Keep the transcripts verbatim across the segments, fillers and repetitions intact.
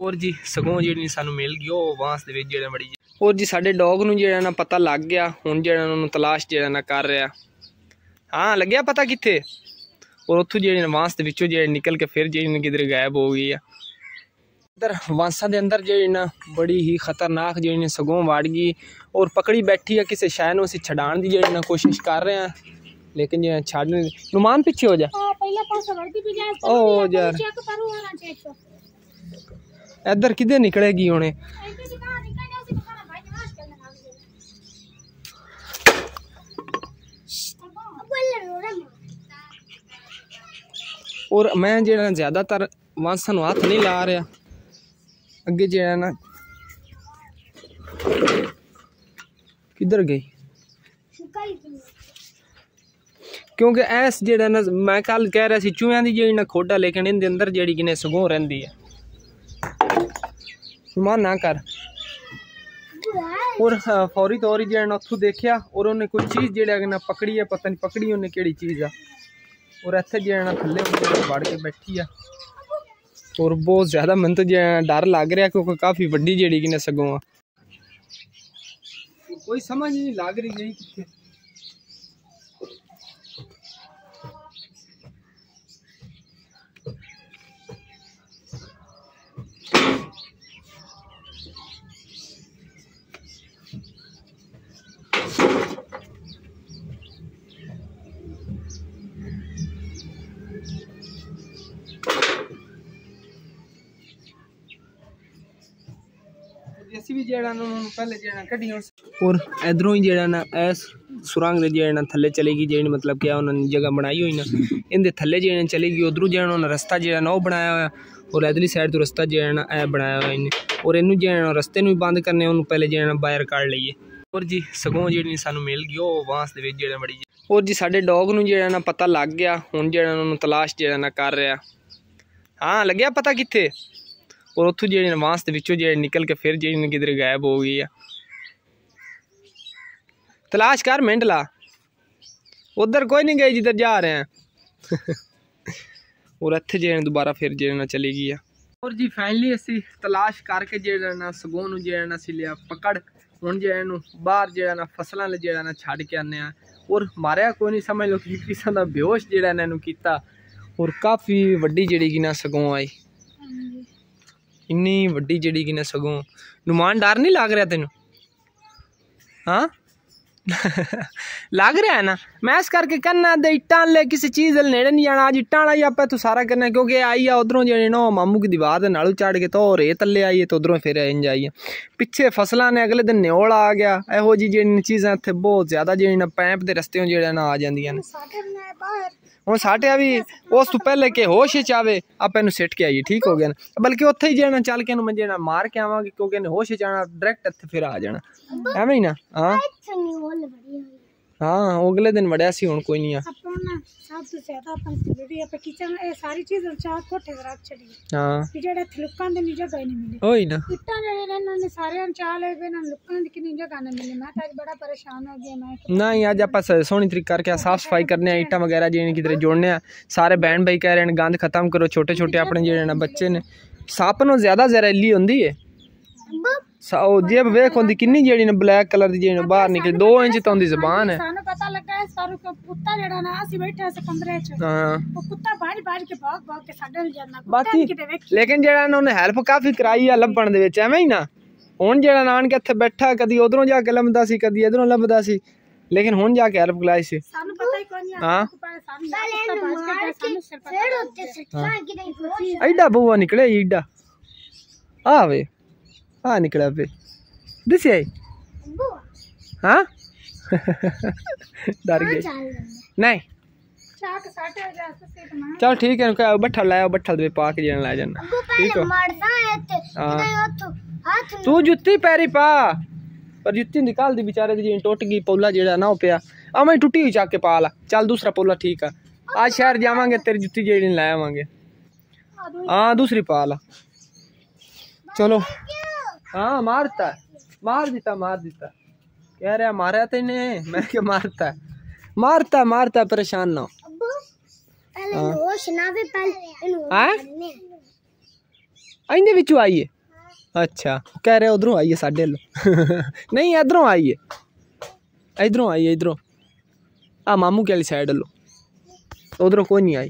और जी सगों जी सानू मिल गई वो बांस दे विच जेड़ा बड़ी और जी साडे डॉग नूं जेड़ा ना पता लग गया हुण जेड़ा उन्होंने तलाश जेड़ा ना कर रहा। हाँ लग्या पता कित्थे और उत्थों जेड़ी बांस दे विचों जेड़ी निकल के फिर जेड़ी किधर गायब हो गई है। इधर बांसा दे अंदर जेड़ी ना बड़ी ही खतरनाक जेड़ी सगों वाड़ गई और पकड़ी बैठी है किसी शय नूं असीं छडाण दी जेड़ी ना कोशिश कर रहे हैं लेकिन जे छाड़ नुमान पीछे हो जा ओ यार इधर किधर निकलेगी हुणे और मैं जेड़ा ज्यादातर वांसा नूं हाथ नहीं ला रहा अगे जेड़ा ना किधर गई क्योंकि ऐस जेड़ा ना मैं कल कह रहा सी चूहियां दी जेड़ी ना खोडा लेकिन इनके अंदर जेड़ी किने सगों रहिंदी है मान ना कर और फौरी तौर ही जेड़ा ना उत्थों देखिया और उन्हें कोई चीज़ जेड़ा ना पकड़ी है पता नहीं पकड़ी उन्हें केड़ी चीज़ है और इत्थे जेड़ा ना थल्ले वड़ के बैठी है और बहुत ज़्यादा मन तो जेड़ा डर लग रहा क्योंकि काफ़ी वड्डी जेड़ी किने सगों है कोई समझ नहीं लग रही गई कित्थे भी जेड़ा ना पहले जेड़ा कड्डी और इधरों ही जेड़ा ना ऐस सुरंग दे जेड़ा ना थल्ले चलेगी जेड़ी मतलब क्या उन्होंने जगह बनाई हुई ना इनके थल्ले जेड़ा चलेगी उधरों जेड़ा उन्होंने रास्ता जेड़ा ना वो बनाया हुआ और इधरली साइड तो रास्ता जेड़ा ना ऐ बनाया हुआ इन्हें और इनू जेड़ा रास्ते नूं बंद करने उन्होंने पहले जेड़ा ना बाहर काट लीए और जी सगों जेड़ी सानू मिल गई वो बांस दे विच जेड़ा बड़ी और जी साडे डॉग नूं जेड़ा ना पता लग गया हुण जेड़ा उन्होंने तलाश जेड़ा ना कर रहा। हाँ लग्या पता कित्थे और उत्थों जेड़ी बांस दे विचों जेड़ी निकल के फिर जेड़ी किधर गायब हो गई है। तलाश कर मिंट ला उधर कोई नहीं गई जिधर जा रहे हैं और इत्थे जेड़ी दोबारा फिर जेड़ी ना चली गई है और जी फाइनली असी तलाश करके जेड़ा ना सगों नूं जेड़ा ना लिया पकड़ हुण जेड़ा नूं बाहर जेड़ा ना फसलां ले जेड़ा ना छड्ड के आने और मारिया कोई नहीं समझ लो कि किसी दा बेहोश जेड़ा ना इन्हूं कीता और काफ़ी वड्डी जेड़ी कि ना सगों आई इन्नी वड्डी जेड़ी कि ना सगों नुमान डर नहीं लग रहा तेन हाँ लग रहा है ना मैं इस करके करना दे इट्टां ले किसी चीज़ नेड़े नहीं जाना अज इट्टां आई आप तू सारा करना क्योंकि आई है उधरों जेड़े ना मामू की दीवार के नालू चढ़ के तो रे थल्ले आई है तो उधरों फिर इंज आई है पिछे फसलां ने अगले दिन न्योल आ गया इहो जी जेड़ी चीज़ां इत्थे बहुत ज़्यादा जेड़ी ना पैंप के रस्ते जेड़ा ना आ जांदियां ने हुण साटिया भी उस तो पहले के होश च आवे आप इनू सिट के आइए ठीक हो गया ना बल्कि उत्थे ही जेना चल के मैं जेना मार के आवांगी क्योंकि इन्हें होश च आना डायरेक्ट इत्थे फिर आ जाना एवें ही ना। हाँ हाँ अगले दिन वड़िया सी हुण कोई नहीं आ सब तो ज्यादा अपन जरूरी है पे किचन ए सारी चीज चार कोठे रख छड़ी। हां जेड़े लुक्कां दे नी जगह नहीं मिले ओई ना इट्टां जेड़े ने ने सारे चाले पे ना लुक्कां दी किनी जगह नहीं मिले मैं आज बड़ा परेशान हो गया मैं नहीं आज आप सोहनी तरीके करके साफ सफाई करने इट्टां वगैरह जेने किधरे जोड़ने सारे बहन भाई कह रहे हैं गंद खत्म करो छोटे छोटे अपने जेड़े ना बच्चे ने सप नो ज्यादा जहरीली होंदी है जेब वेख होंदी किन्नी जेड़ी ने ब्लैक कलर दी जेड़ी बाहर निकली दो इंच तो उंदी जुबान है सानू पता लगा है सारू को कुत्ता जेड़ा ना असि बैठे से कमरे च हां वो कुत्ता बाहर बाहर के भाग भाग के साडल जाना बाकी लेकिन जेड़ा ने उन्हें हेल्प काफी कराई है लभण दे विच एवें ही ना हुण जेड़ा नान के इत्थे बैठा कदी उधरों जाके लभदा सी कदी इधरों लभदा सी लेकिन हुण जाके हेल्प कराई सी सानू पता ही कोई नहीं हां फिर होते सच्चा की नहीं एडा बुआ निकले एडा आवे हाँ निकला पे दिस आई हाँ डर गए नहीं चल ठीक है बट्ठल लाया बट्ठल दे पा के ला जाना ठीक है तू जुत्ती पैरी पा पर जुत्ती निकाल दी बेचारे दी टुट गई पौला जेड़ा ना हो पिया आ मैं टुटी हुई चाक के पा ला चल दूसरा पौला ठीक है आज शहर जावांगे तेरी जुत्ती जेड़ी ले आवांगे हाँ दूसरी पा ला चलो हाँ मारता मार दिता मार दिता कह रहा मारा तो इन्हें मैं क्या मारता मारता मारता परेशान ना हाँ इंदे विचों आई है अच्छा कह रहे उधरों आई है साढ़े लो नहीं इधरों आई है इधरों आई है इधरों आ मामू के वाली साइड लो उधरों कोई नहीं आई।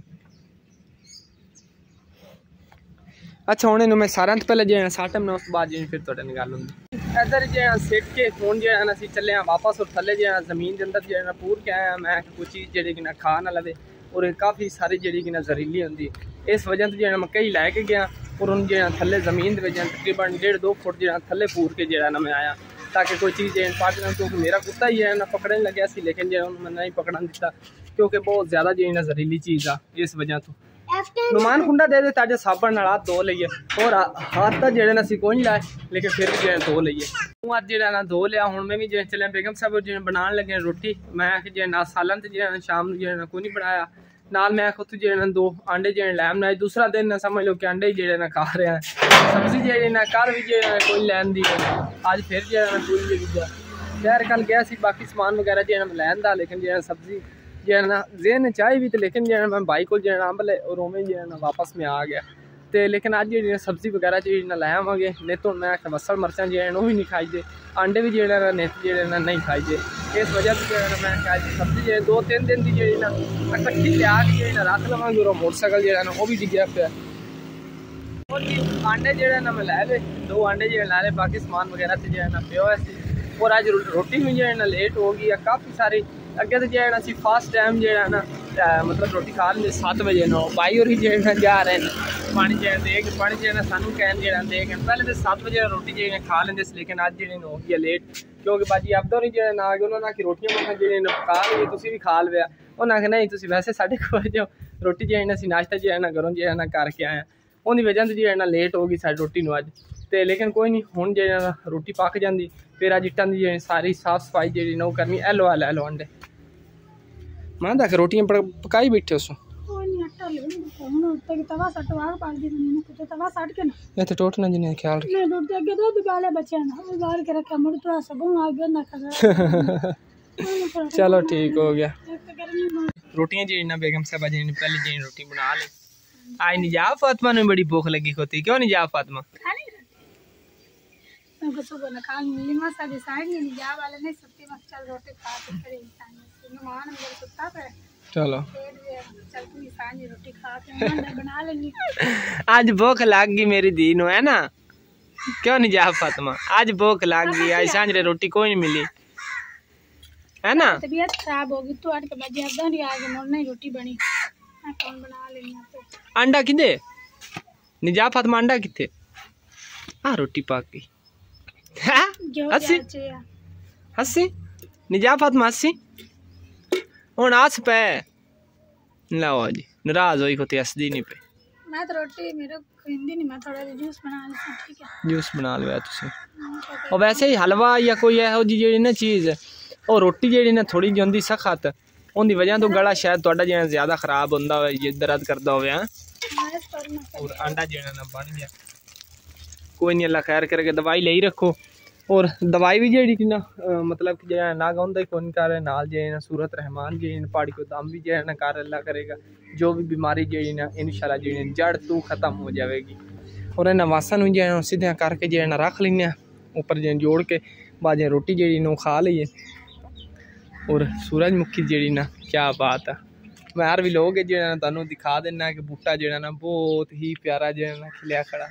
अच्छा हूँ इन्हू मैं सारे तो पहले जो साटम ने उस बाद जो फिर थोड़े गल होंगी इधर जो सिट के हूँ जो असी चले हाँ वापस और थले जो जमीन के अंदर जो पूर के आया मैं कुछ चीज़ जी कि खा ना लवे और काफ़ी सारी जी कि जहरीली होंगी इस वजह तो जो मैं कई लैके गया और उन जो थले जमीन तकरीबन डेढ़ दो फुट जो थले पूर के जो ना मैं आया ताकि कोई चीज़ पार्ट ना क्योंकि मेरा कुत्ता ही है ना पकड़ने लगे सी लेकिन जो मैंने नहीं पकड़न दिता क्योंकि बहुत ज़्यादा जो जहरीली चीज़ आ इस वजह तो मेहमान खुंडा दे दे ताजे साबन नाल हाथ धो लीए और हाथ तो जो असी कोई नहीं लाए लेकिन फिर भी जो धो लीए हूँ अज जो धो लिया हूँ मैं भी जो चलिया बेगम साहब जो बना लगे रोटी मैं जो ना सालन तो जो शाम जो कोई नहीं बनाया नाल मैं खुद जो दो आंडे जो लैम बनाए दूसरा दिन ना समझ लो कि अंडे जो ना खा रहे हैं सब्जी जी ना कल भी जो कोई लैन दी अज फिर जो कोई शहर कल गया सी बाकी समान वगैरह जो लैन का लेकिन जो सब्जी जो ना जेन चाहे भी तो लेकिन जो मैं बाइक को जो अंब ले और उमें जो ना वापस में आ गया तो लेकिन अज जो सब्जी वगैरह जो ना लै आवागे नहीं तो मैं मसल मरचा जो भी नहीं खाई जे अंडे भी जो नित जो नहीं खाई जे इस वजह से जो मैं सब्जी जो दो तीन दिन की जी ना कट्ठी लिया के जो रख लवेंगे और मोटरसाइकिल जो ना वो भी डिग्या पे और जी अंडे जो ना मैं लै ले दो अंडे जो लै ले बाकी समान वगैरह से जो ना पे और अज रोटी भी जो ना लेट हो गई है काफ़ी सारी अगे तो जो है असी फास्ट टाइम जो है ना मतलब रोटी खा लेंगे सत्त बजे नो भाई और ही जो है जा रहे हैं पानी जो दे पानी जो है सानू कैन जो दे पहले तो सत्त बजे रोटी जो है खा लेंगे लेकिन अज जो हो गई है लेट क्योंकि बाजी अब ही जो ना आगे उन्होंने आखी रोटियां मैं जो पका ली तुम भी खा लिया उन्हें आखिया नहीं तुम वैसे साढ़े को बजे रोटी जो है असी नाश्ता जो है ना घरों जो है ना करके आए उनकी वजह से जो है ना लेट हो गई सारी रोटी में अज तो लेकिन कोई नहीं हूँ जो है रोटी पक जाती फिर अज इट्टां की जो सारी साफ सफाई जी ना करनी एलो आ लो अंडे मैं तक रोटियां पकाई बैठे उस इतने टोटना जिन्हें ख्याल चलो ठीक हो गया रोटियां जी ना बेगम साहब जी ने पहले जी रोटी बना ली आज नहीं जा फातिमा ने बड़ी भूख लगी होती क्यों नहीं जा फातिमा चलो आज भूख लग गई मेरी दी नो है ना क्यों नहीं जा फातिमा आज भूख लग गई आज सांझ रोटी कोई नहीं मिली है ना तबीयत खराब हो गई तो आठ के बजे अब नहीं आगे मोर नहीं रोटी बनी कौन बना लेनी अंडा किदे नहीं जा फातिमा अंडा किथे आ रोटी पक गई हसी हसी नहीं जा फातिमा हसी हूँ आस पे लाओ जी नाराज होई को हसदी नहीं पे मैं तो रोटी मेरे खिंदी नहीं मैं थोड़ा जूस बना लेता ठीक है जूस बना लिया तुसी और वैसे ही हलवा या कोई एहो जी जेडी ना चीज़ और रोटी जेडी ना थोड़ी जी होंदी सख्त उनकी वजह तो गला शायद तुहाडा जिवें ज़्यादा खराब होंदा होवे जे दर्द करदा होवे और अंडा जेड़ा ना बन गया कोई नहीं अल्लाह खैर करके दवाई ले ही रखो और दवाई भी जी कि ना मतलब कि जो ना गाँव ही कौन कर नाल जो ना सूरत रहमान जी पहाड़ी को दाम भी जो है ना कर अल्लाह करेगा जो भी बीमारी जी ना इंशाल्लाह जी जड़ तू ख़त्म हो जाएगी और इन वासन जो है सीधा करके जो है ना रख लें ऊपर जो जोड़ के बाद रोटी जी ना खा लीए और सूरजमुखी जी ना क्या बात है मैं हर भी लोग जो है तुहानू दिखा देना कि बूटा जो है ना बहुत ही प्यारा जो है ना खिलिया खड़ा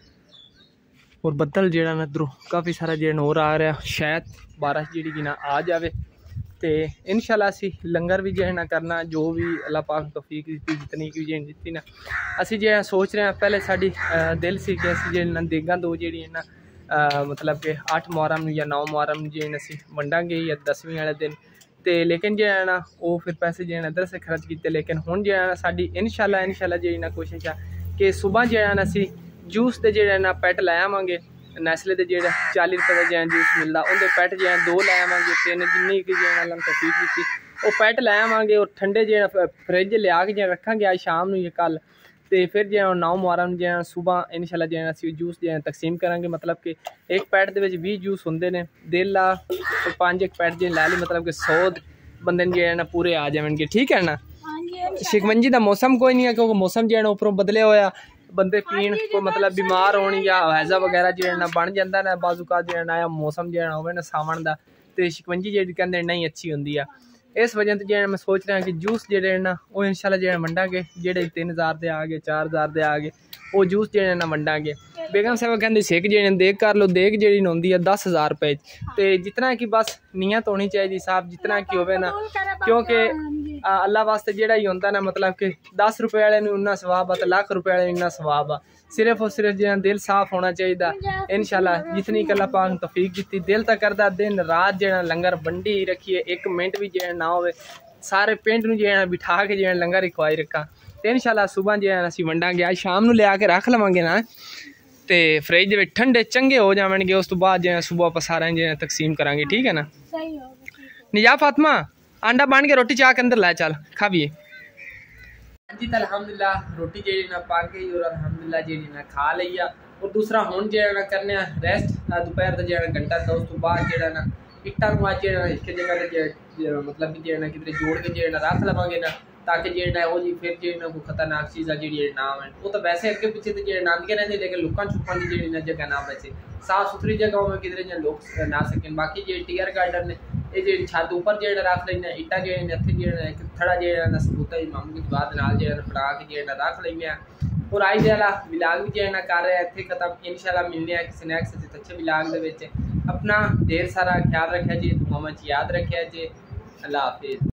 और बदल जेड़ा ना इधरों काफ़ी सारा जो हो आ रहा शायद बारिश जी कि ना आ जाए तो इंशाल्लाह असी लंगर भी जो है ना करना जो भी अल्लाह पाक तौफीक दी जितनी की जी दी ना असी जो है सोच रहे हैं पहले साड़ी दिल सी कि असी जो ना देगा दो जी ना मतलब कि अठ मुहर्रम या नौ मुहर्रम जो असी वंडांगे या दसवीं वाले दिन तो लेकिन जो है ना वो फिर पैसे जो है इधर से खर्च किए लेकिन हुण जो है ना साड़ी इंशाल्लाह इंशाल्लाह जी ना कोशिश है कि सुबह जो है ना असी जूस के जो ना पैट लै आवांगे नैसले के जो चाली रुपये का जो जूस मिलता उनके पैट जो दो लै आवांगे तीन जिन्नी की जो लम तफीक की वो पैट लै आवांगे और ठंडे जो फ्रिज लिया के जो रखांगे आज शाम या कल तो फिर जो नौ मुहर्रम जो सुबह इंशाल्लाह जो असी जूस जो तकसीम करांगे मतलब कि एक पैट के भी जूस होंगे ने दिल आ तो पाँच एक पैट जो लै ली मतलब कि सौ बंदे जो है ना पूरे आ जाएंगे ठीक है ना शिकवंजी का मौसम कोई नहीं है क्योंकि मौसम जो है उपरों बदलिया होया बंदे पीन कोई मतलब बीमार होने या हैजा वगैरह जो ना बन जाता ना बाजुका जो ना मौसम जो हो ना सावन का तो शिकवंजी जी कहते नहीं अच्छी होंगी है। इस वजह से जो मैं सोच रहा कि जूस जो ना वो इंशाल्लाह जो वंडांगे जेडे तीन हज़ार के आ गए चार हज़ार के आ गए वो जूस जो ना वंडांगे। बेगम साहब कहते सिक जो देख कर लो देख जी होंगी है दस हज़ार रुपए तो जितना कि बस नीयत होनी चाहिए साहब जितना कि होवे ना क्योंकि अल्लाह वास्ते जेड़ा ही होंदा ना मतलब कि दस रुपए वाले उन्ना सवाब आ तो लाख रुपए वाले इन्ना सवाब आ सिर्फ और सिर्फ जो दिल साफ होना चाहिए। इंशाल्लाह जितनी कला पाक तौफीक दी दिल तक करदा दिन रात जो लंगर बंडी रखिए एक मिनट भी जो ना हो सारे पिंड में जो बिठा के जो लंगर खवाई रखा तो इंशाल्लाह सुबह जो असीं वंडांगे आज शाम को लिया के रख लवांगे ना तो फ्रिज दे ठंडे चंगे हो जाएंगे उस तो बाद जो सुबह आप सारे जो तकसीम करांगे ठीक है ना। निजा फातिमा अंडा बन के रोटी चाह के अंदर ला चल खा भी जी तो अल्हम्दुलिल्लाह रोटी जी ना पा के और अल्हम्दुलिल्लाह जी ना खा लिया और दूसरा हुण जो करने रेस्ट दोपहर का जो घंटा था उस तो बाद जो ना इट्टा अज एक जगह जो मतलब कि जो कितने जोड़ के जो रख लवांगे ना ताकि जो वो जी फिर जो कोई खतरनाक चीज़ा जी ना आए वो तो वैसे अगे पिछे तो जो आंदियां रहती लेकिन लुकन छुपन की जी जगह ना बचे साफ सुथरी जगह में किधरे जो लोग ना सकें। बाकी जो टीयर गार्डन ने ये जो छत ऊपर जो रख लेना इट्टा जो इतने जो थड़ा जो सबूता मामू की बाद नाल जो फड़ा के जो रख लेंगे और आई वाला विलाग भी जो कर रहे इतने खत्म इंशाल्लाह मिलने हैं किसी नेक्स्ट अच्छे विलाग के अपना ढेर सारा ख्याल रखा जी दुआ में याद रखा जी। अल्लाह हाफिज़।